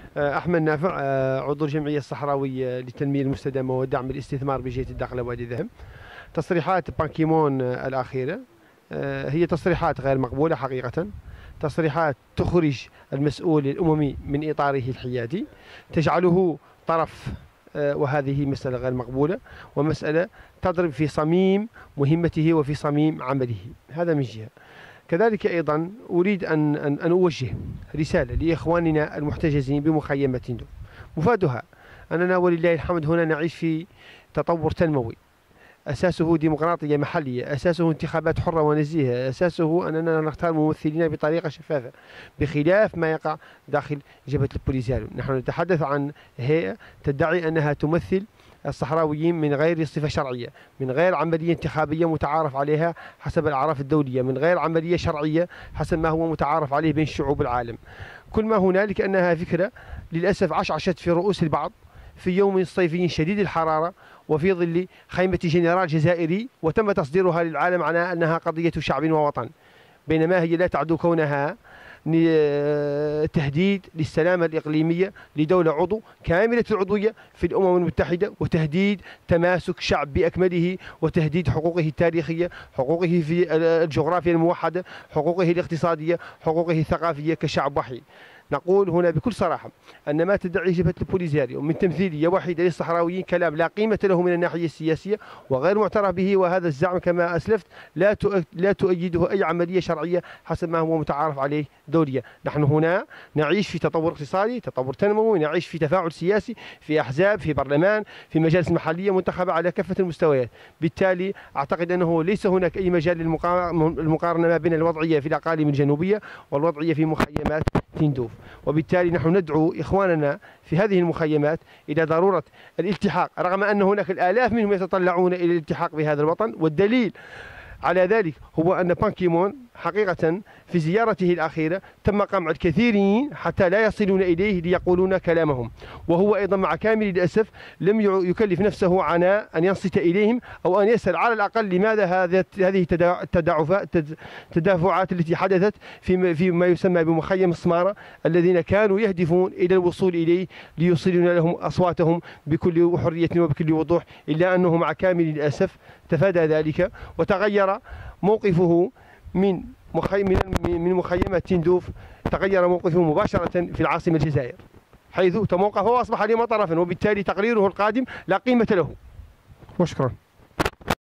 أحمد نافع، عضو الجمعية الصحراوية للتنمية المستدامة ودعم الاستثمار بجهة الداخلة وادي الذهب. تصريحات بان كيمون الأخيرة هي تصريحات غير مقبولة حقيقة، تصريحات تخرج المسؤول الأممي من إطاره الحيادي، تجعله طرف، وهذه مسألة غير مقبولة ومسألة تضرب في صميم مهمته وفي صميم عمله. هذا من جهة. كذلك أيضا أريد أن أوجه رسالة لإخواننا المحتجزين بمخيمة تندوف. مفادها أننا ولله الحمد هنا نعيش في تطور تنموي، أساسه ديمقراطية محلية، أساسه انتخابات حرة ونزيهة، أساسه أننا نختار ممثلين بطريقة شفافة، بخلاف ما يقع داخل جبهة البوليزاريو. نحن نتحدث عن هيئة تدعي أنها تمثل الصحراويين من غير صفة شرعية، من غير عملية انتخابية متعارف عليها حسب الأعراف الدولية، من غير عملية شرعية حسب ما هو متعارف عليه بين شعوب العالم. كل ما هنالك أنها فكرة للأسف عشعشت في رؤوس البعض في يوم صيفي شديد الحرارة وفي ظل خيمة جنرال جزائري، وتم تصديرها للعالم على أنها قضية شعب ووطن، بينما هي لا تعدو كونها تهديد للسلامة الإقليمية لدولة عضو كاملة العضوية في الأمم المتحدة، وتهديد تماسك شعب بأكمله، وتهديد حقوقه التاريخية، حقوقه في الجغرافيا الموحدة، حقوقه الاقتصادية، حقوقه الثقافية كشعب وحيد. نقول هنا بكل صراحة أن ما تدعي جبهة البوليزاريو من تمثيلية وحيدة للصحراويين كلام لا قيمة له من الناحية السياسية وغير معترف به، وهذا الزعم كما أسلفت لا تؤيده أي عملية شرعية حسب ما هو متعارف عليه دوليا. نحن هنا نعيش في تطور اقتصادي، تطور تنموي، نعيش في تفاعل سياسي، في أحزاب، في برلمان، في مجالس محلية منتخبة على كافة المستويات. بالتالي أعتقد أنه ليس هناك أي مجال للمقارنة ما بين الوضعية في الأقاليم الجنوبية والوضعية في مخيمات تندوف. وبالتالي نحن ندعو إخواننا في هذه المخيمات إلى ضرورة الالتحاق، رغم أن هناك الآلاف منهم يتطلعون إلى الالتحاق بهذا الوطن. والدليل على ذلك هو أن بان كيمون حقيقة في زيارته الأخيرة تم قمع الكثيرين حتى لا يصلون إليه ليقولون كلامهم، وهو أيضا مع كامل الأسف لم يكلف نفسه عناء أن ينصت إليهم أو أن يسأل على الأقل لماذا هذه التدافعات التي حدثت في ما يسمى بمخيم السمارة، الذين كانوا يهدفون إلى الوصول إليه ليوصلون لهم أصواتهم بكل حرية وبكل وضوح، إلا أنه مع كامل الأسف تفادى ذلك وتغير موقفه من مخيمة تندوف، تغير موقفه مباشرة في العاصمة الجزائر، حيث توقف وأصبح اليوم طرفا، وبالتالي تقريره القادم لا قيمة له. وشكرا.